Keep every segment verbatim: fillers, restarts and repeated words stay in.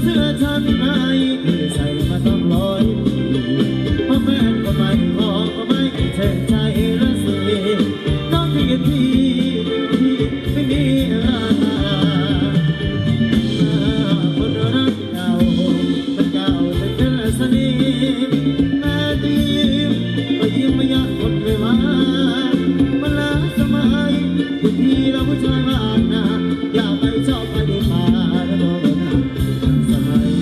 สื้อชั้นในที่ใส่มาต้องร้อยเพราะแฟนก็ไม่พอก็ไม่เช่นใจละสิน้องที่กินพี่พี่ไม่มีราคาคนรักเก่ามันเก่าแต่เธอสนิทแม่ดีก็ยิ้มไม่ยากคนไม่มามันล้าสมัยทุกทีเราผู้ชายบ้านนาอย่าไปชอบไปดีมาแล้วบอกนะสมัย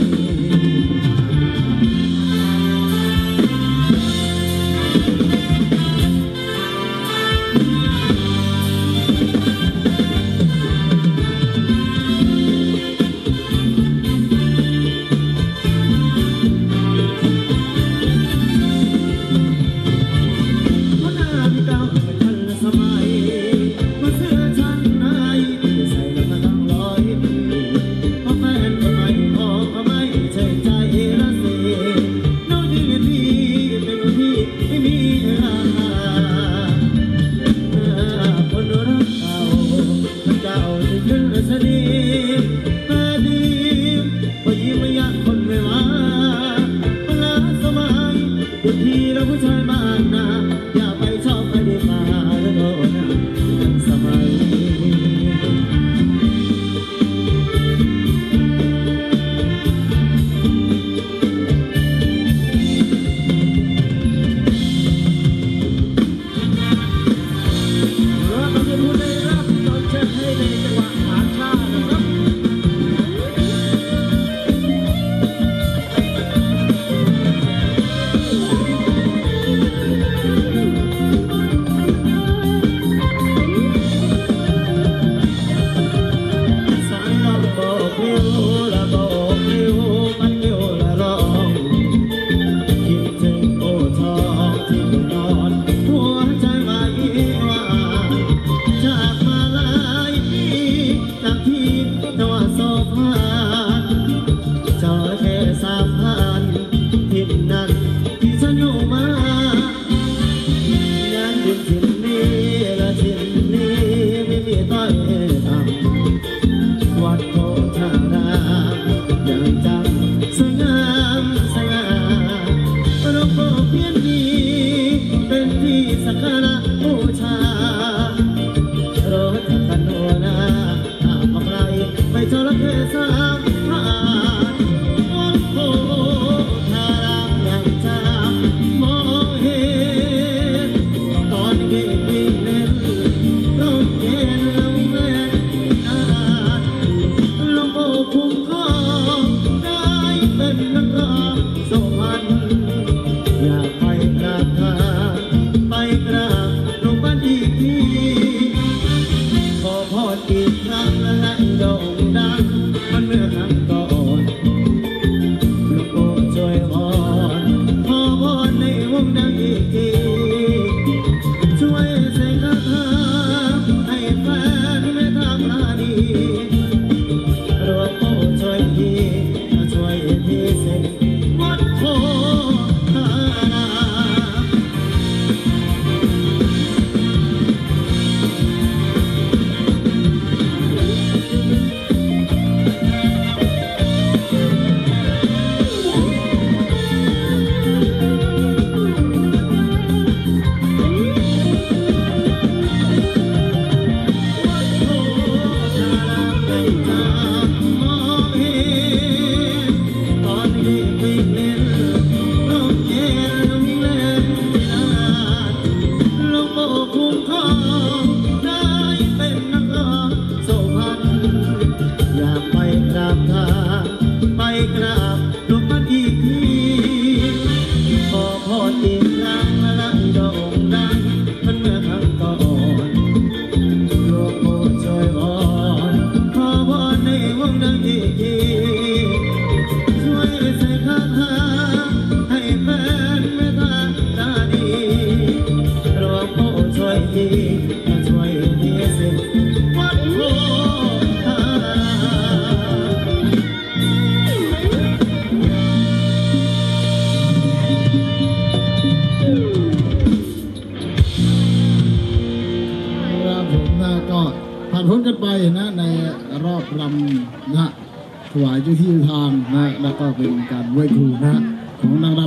ผ่านพ้นกันไปนะในรอบรำนะถวายเจ้าที่เจ้าทางนะแล้วก็เป็นการไหว้ครูนะของนางรำ